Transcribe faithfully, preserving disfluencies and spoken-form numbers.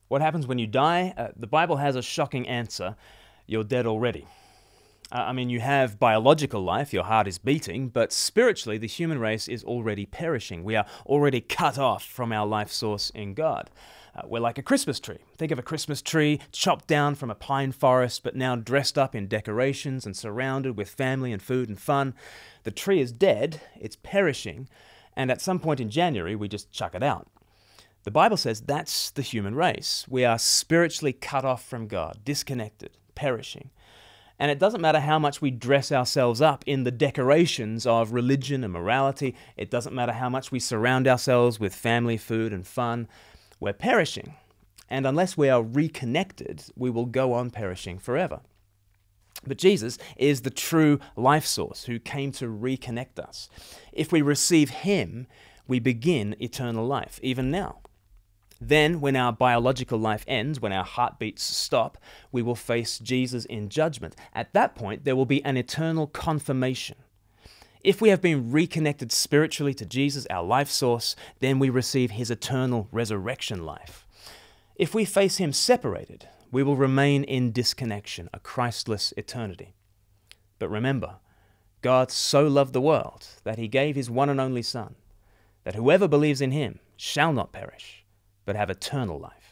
What happens when you die? Uh, the Bible has a shocking answer. You're dead already. Uh, I mean, you have biological life, your heart is beating, but spiritually, the human race is already perishing. We are already cut off from our life source in God. Uh, we're like a Christmas tree. Think of a Christmas tree chopped down from a pine forest, but now dressed up in decorations and surrounded with family and food and fun. The tree is dead, it's perishing, and at some point in January, we just chuck it out. The Bible says that's the human race. We are spiritually cut off from God, disconnected, perishing. And it doesn't matter how much we dress ourselves up in the decorations of religion and morality. It doesn't matter how much we surround ourselves with family, food, and fun. We're perishing. And unless we are reconnected, we will go on perishing forever. But Jesus is the true life source who came to reconnect us. If we receive Him, we begin eternal life, even now. Then, when our biological life ends, when our heartbeats stop, we will face Jesus in judgment. At that point, there will be an eternal confirmation. If we have been reconnected spiritually to Jesus, our life source, then we receive His eternal resurrection life. If we face Him separated, we will remain in disconnection, a Christless eternity. But remember, God so loved the world that He gave His one and only Son, that whoever believes in Him shall not perish, but have eternal life.